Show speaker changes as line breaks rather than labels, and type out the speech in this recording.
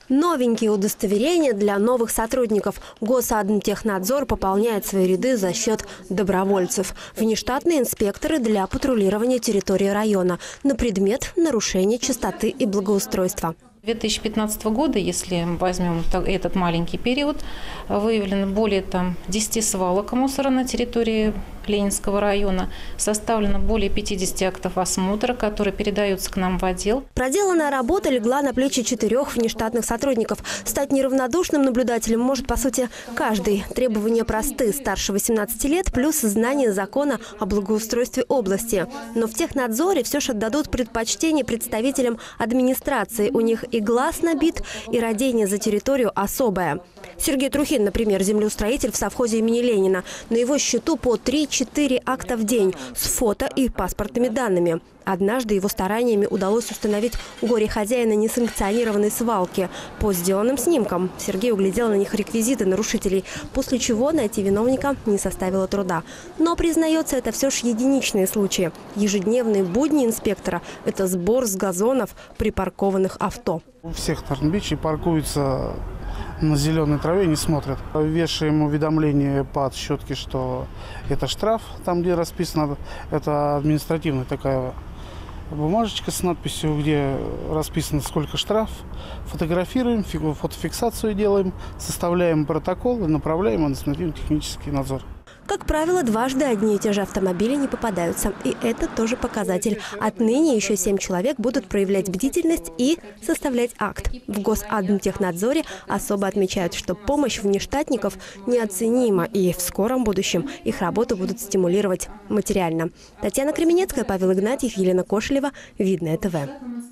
Новенькие удостоверения для новых сотрудников. Госадмтехнадзор пополняет свои ряды за счет добровольцев. Внештатные инспекторы для патрулирования территории района на предмет нарушения чистоты и благоустройства.
2015 года, если возьмем этот маленький период, выявлено более 10 свалок мусора на территории Ленинского района. Составлено более 50 актов осмотра, которые передаются к нам в отдел.
Проделанная работа легла на плечи 4 внештатных сотрудников. Стать неравнодушным наблюдателем может, по сути, каждый. Требования просты. Старше 18 лет плюс знание закона о благоустройстве области. Но в технадзоре все же отдадут предпочтение представителям администрации. У них и глаз набит, и родение за территорию особое. Сергей Трухин, например, землеустроитель в совхозе имени Ленина. На его счету по 3-4 акта в день с фото и паспортными данными. Однажды его стараниями удалось установить горе-хозяина несанкционированной свалки. По сделанным снимкам Сергей углядел на них реквизиты нарушителей, после чего найти виновника не составило труда. Но, признается, это все же единичные случаи. Ежедневные будни инспектора – это сбор с газонов припаркованных авто.
У всех Тарн-Бичей паркуются на зеленой траве, не смотрят. Вешаем уведомление по отсчетке, что это штраф, там где расписано, это административная такая бумажечка с надписью, где расписано сколько штраф. Фотографируем, фотофиксацию делаем, составляем протокол и направляем в административно-технический надзор.
Как правило, дважды одни и те же автомобили не попадаются. И это тоже показатель. Отныне еще 7 человек будут проявлять бдительность и составлять акт. В Госадмтехнадзоре особо отмечают, что помощь внештатников неоценима. И в скором будущем их работу будут стимулировать материально. Татьяна Кременецкая, Павел Игнатьев, Елена Кошелева. Видное ТВ.